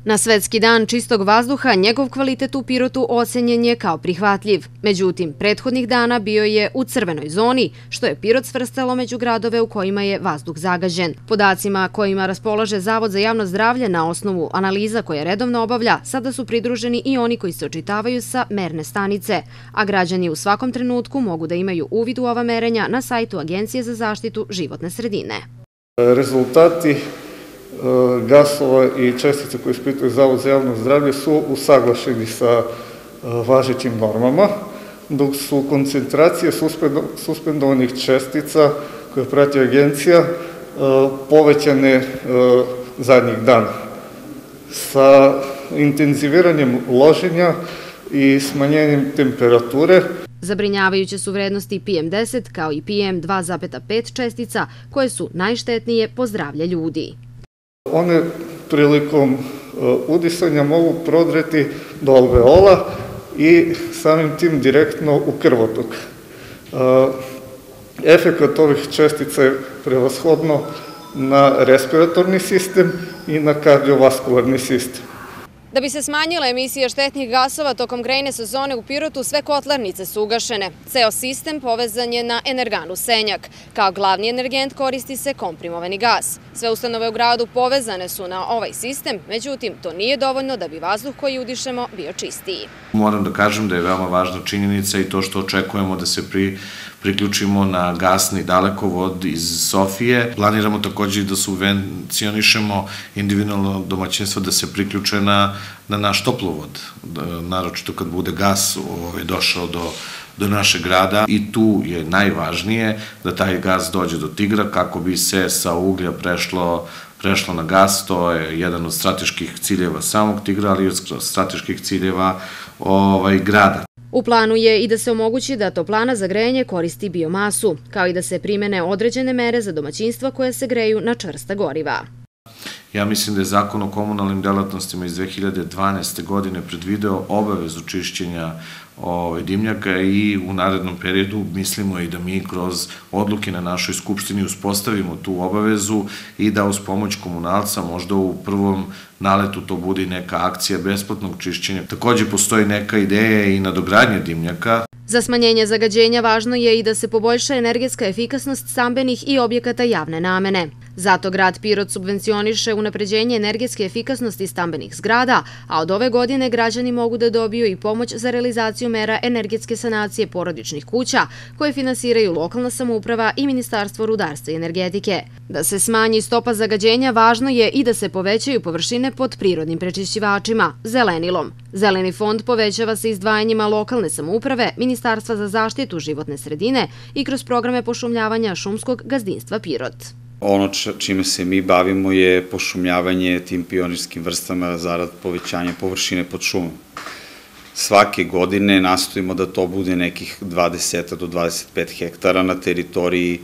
Na Svetski dan čistog vazduha njegov kvalitet u Pirotu ocenjen je kao prihvatljiv. Međutim, prethodnih dana bio je u crvenoj zoni, što je Pirot svrstalo među gradove u kojima je vazduh zagađen. Podacima kojima raspolaže Zavod za javno zdravlje na osnovu analiza koje redovno obavlja, sada su pridruženi i oni koji se očitavaju sa merne stanice, a građani u svakom trenutku mogu da imaju uvid u ova merenja na sajtu Agencije za zaštitu životne sredine. Rezultati gasova i čestice koje ispituje Zavod za javno zdravlje su usaglašeni sa važećim normama, dok su koncentracije suspendovanih čestica koje prati agencija povećane zadnjih dana. Sa intenziviranjem loženja i smanjenjem temperature zabrinjavajuće su vrednosti PM10 kao i PM2,5 čestica koje su najštetnije po zdravlje ljudi. One prilikom udisanja mogu prodreti do alveola i samim tim direktno u krvotok. Efekat ovih čestica je prevashodno na respiratorni sistem i na kardiovaskularni sistem. Da bi se smanjila emisija štetnih gasova tokom grejne sezone u Pirotu, sve kotlarnice su ugašene. Ceo sistem povezan je na energanu Senjak. Kao glavni energent koristi se komprimovani gas. Sve ustanove u gradu povezane su na ovaj sistem, međutim, to nije dovoljno da bi vazduh koji udišemo bio čistiji. Moram da kažem da je veoma važna činjenica i to što očekujemo da se priključimo na gasni dalekovod iz Sofije. Planiramo također i da subvencionišemo individualno domaćinstvo da se priključe na naš toplovod, naročito kad bude gas došao do našeg grada. I tu je najvažnije da taj gas dođe do Tigra kako bi se sa uglja prešlo na gas. To je jedan od strateških ciljeva samog Tigra, ali i od strateških ciljeva grada. U planu je i da se omogući da toplana za grejanje koristi biomasu, kao i da se primene određene mere za domaćinstva koje se greju na čvrsta goriva. Ja mislim da je Zakon o komunalnim delatnostima iz 2012. godine predvideo obavezu čišćenja dimnjaka i u narednom periodu mislimo i da mi kroz odluke na našoj skupštini uspostavimo tu obavezu i da uz pomoć komunalca možda u prvom naletu to bude i neka akcija besplatnog čišćenja. Također postoji neka ideja i nadogradnje dimnjaka. Za smanjenje zagađenja važno je i da se poboljša energetska efikasnost stambenih i objekata javne namene. Zato grad Pirot subvencioniše unapređenje energetske efikasnosti stambenih zgrada, a od ove godine građani mogu da dobiju i pomoć za realizaciju mera energetske sanacije porodičnih kuća koje finansiraju lokalna samouprava i Ministarstvo rudarstva i energetike. Da se smanji stopa zagađenja, važno je i da se povećaju površine pod prirodnim prečišćivačima, zelenilom. Zeleni fond povećava se izdvajanjima lokalne samouprave, Ministarstva za zaštitu životne sredine i kroz programe pošumljavanja šumskog gazdinstva Pirot. Ono čime se mi bavimo je pošumljavanje tim pionirskim vrstama zarad povećanja površine pod šumom. Svake godine nastojimo da to bude nekih 20 do 25 hektara na teritoriji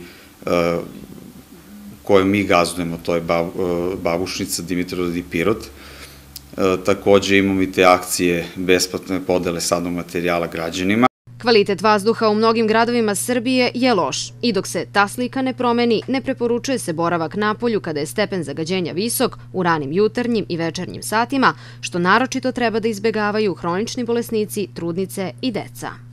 koju mi gazdujemo, to je Babušnica, Dimitrovgrad i Pirot. Takođe imamo i te akcije besplatne podele sadnog materijala građanima. Kvalitet vazduha u mnogim gradovima Srbije je loš i dok se ta slika ne promeni, ne preporučuje se boravak napolju kada je stepen zagađenja visok u ranim jutarnjim i večernjim satima, što naročito treba da izbegavaju hronični bolesnici, trudnice i deca.